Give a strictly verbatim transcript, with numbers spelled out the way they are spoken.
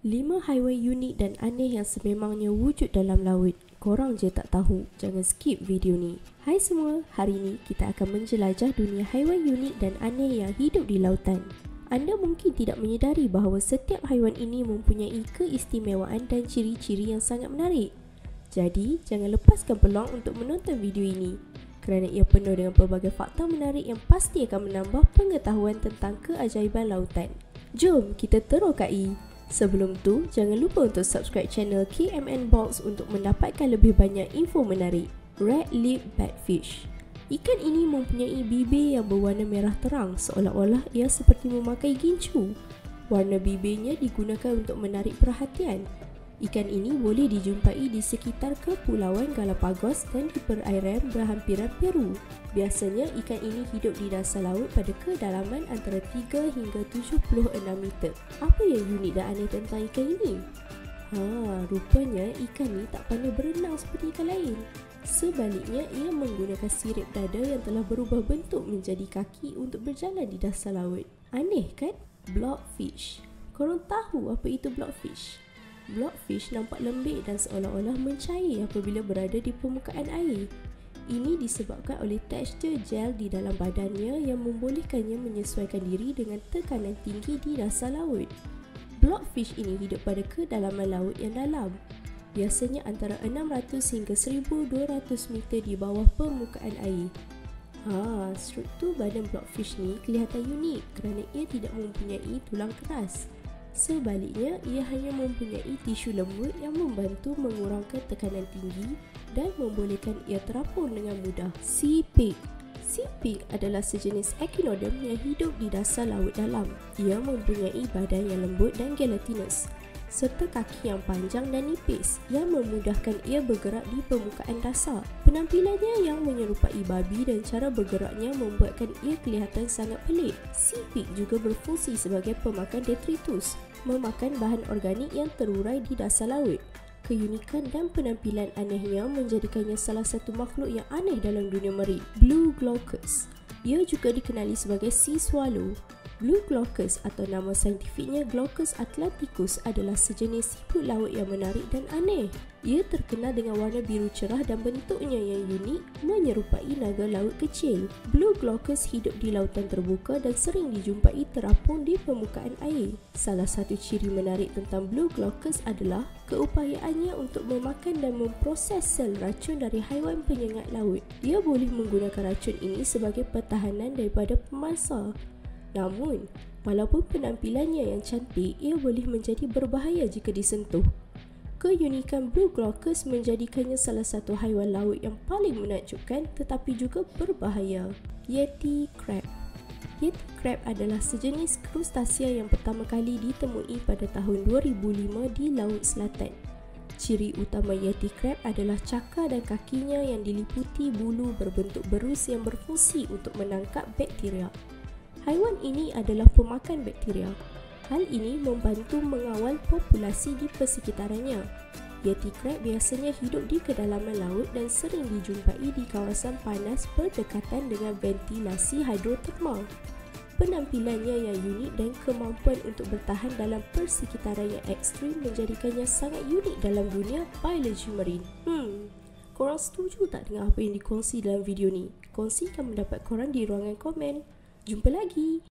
lima haiwan unik dan aneh yang sememangnya wujud dalam laut. Korang je tak tahu, jangan skip video ni. Hai semua, hari ni kita akan menjelajah dunia haiwan unik dan aneh yang hidup di lautan. Anda mungkin tidak menyedari bahawa setiap haiwan ini mempunyai keistimewaan dan ciri-ciri yang sangat menarik. Jadi, jangan lepaskan peluang untuk menonton video ini kerana ia penuh dengan pelbagai fakta menarik yang pasti akan menambah pengetahuan tentang keajaiban lautan. Jom kita terokai. Sebelum tu, jangan lupa untuk subscribe channel K M N Box untuk mendapatkan lebih banyak info menarik. Red Lip Batfish. Ikan ini mempunyai bibir yang berwarna merah terang, seolah-olah ia seperti memakai gincu. Warna bibirnya digunakan untuk menarik perhatian. Ikan ini boleh dijumpai di sekitar Kepulauan Galapagos dan di perairan berhampiran Peru. Biasanya ikan ini hidup di dasar laut pada kedalaman antara tiga hingga tujuh puluh enam meter. Apa yang unik dan aneh tentang ikan ini? Ha, rupanya ikan ni tak pandai berenang seperti ikan lain. Sebaliknya, ia menggunakan sirip dada yang telah berubah bentuk menjadi kaki untuk berjalan di dasar laut. Aneh kan? Blobfish. Korang tahu apa itu blobfish? Blobfish nampak lembik dan seolah-olah mencair apabila berada di permukaan air. Ini disebabkan oleh tekstur gel di dalam badannya yang membolehkannya menyesuaikan diri dengan tekanan tinggi di dasar laut. Blobfish ini hidup pada kedalaman laut yang dalam, biasanya antara enam ratus hingga seribu dua ratus meter di bawah permukaan air. Ha, struktur badan blobfish ni kelihatan unik kerana ia tidak mempunyai tulang keras. Sebaliknya, ia hanya mempunyai tisu lembut yang membantu mengurangkan tekanan tinggi dan membolehkan ia terapung dengan mudah. Sea pig. Sea pig adalah sejenis echinoderm yang hidup di dasar laut dalam. Ia mempunyai badan yang lembut dan gelatinous, serta kaki yang panjang dan nipis yang memudahkan ia bergerak di permukaan dasar. Penampilannya yang menyerupai babi dan cara bergeraknya membuatkan ia kelihatan sangat pelik. Sea pig juga berfungsi sebagai pemakan detritus, memakan bahan organik yang terurai di dasar laut. Keunikan dan penampilan anehnya menjadikannya salah satu makhluk yang aneh dalam dunia marine. Blue glaucus. Ia juga dikenali sebagai sea swallow. Blue glaucus atau nama saintifiknya Glaucus atlanticus adalah sejenis siput laut yang menarik dan aneh. Ia terkenal dengan warna biru cerah dan bentuknya yang unik menyerupai naga laut kecil. Blue glaucus hidup di lautan terbuka dan sering dijumpai terapung di permukaan air. Salah satu ciri menarik tentang Blue glaucus adalah keupayaannya untuk memakan dan memproses sel racun dari haiwan penyengat laut. Ia boleh menggunakan racun ini sebagai pertahanan daripada pemangsa. Namun, walaupun penampilannya yang cantik, ia boleh menjadi berbahaya jika disentuh. Keunikan Blue glaucus menjadikannya salah satu haiwan laut yang paling menakjubkan tetapi juga berbahaya. Yeti crab. Yeti crab adalah sejenis krustasia yang pertama kali ditemui pada tahun dua ribu lima di Laut Selatan. Ciri utama Yeti crab adalah cakar dan kakinya yang diliputi bulu berbentuk berus yang berfungsi untuk menangkap bakteria. Haiwan ini adalah pemakan bakteria. Hal ini membantu mengawal populasi di persekitarannya. Yeti crab biasanya hidup di kedalaman laut dan sering dijumpai di kawasan panas berdekatan dengan ventilasi hidrotermal. Penampilannya yang unik dan kemampuan untuk bertahan dalam persekitaran yang ekstrim menjadikannya sangat unik dalam dunia biologi marine. Hmm, korang setuju tak dengan apa yang dikongsi dalam video ni? Kongsikan pendapat korang di ruangan komen. Jumpa lagi!